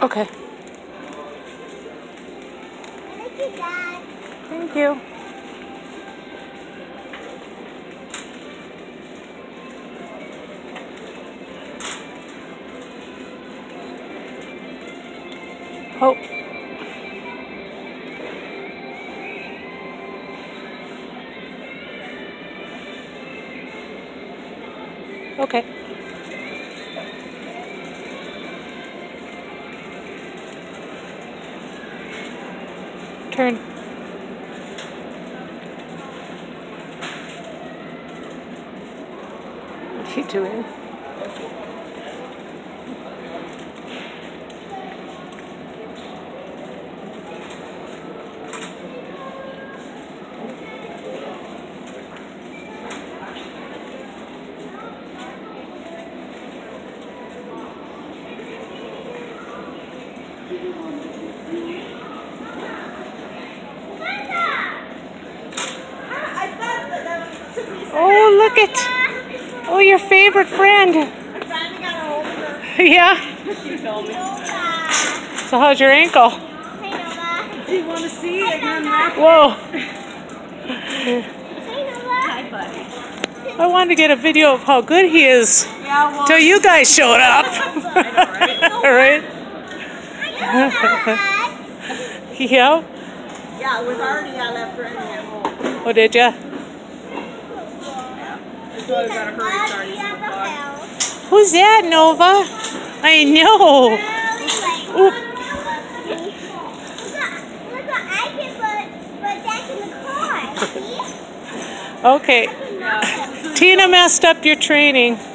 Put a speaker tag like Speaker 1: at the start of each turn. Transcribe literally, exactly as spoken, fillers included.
Speaker 1: Okay.
Speaker 2: Thank you, Dad.
Speaker 1: Thank you. Oh. Okay. Turn. What are you doing? Oh, look at, oh, your favorite friend. Yeah.
Speaker 2: She told me.
Speaker 1: So how's your ankle?
Speaker 2: Hey, Nova.
Speaker 3: Do you want to see? I can unwrap it.
Speaker 1: Whoa.
Speaker 2: Hey, Nova.
Speaker 3: Hi, buddy.
Speaker 1: I wanted to get a video of how good he is.
Speaker 3: Yeah, well.
Speaker 1: Till you guys showed up. All right? Yeah.
Speaker 3: Yeah, it was already, I left Randy at home.
Speaker 1: Oh, did ya?
Speaker 3: So I gotta hurry starting some vlog.
Speaker 1: Who's that, Nova? I know. Oop.
Speaker 2: Look what I can put, put that in the car. See?
Speaker 1: Okay. Tina messed up your training.